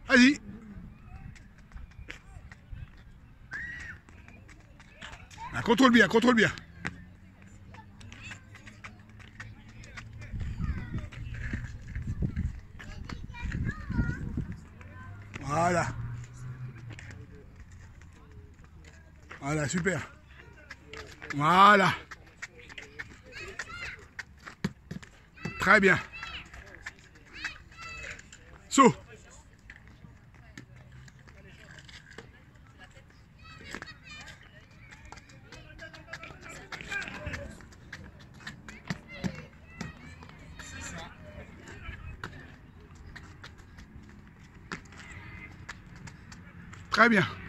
Vas-y. Ah, contrôle bien, contrôle bien. Voilà. Voilà, super. Voilà. Très bien. Saut. Très bien.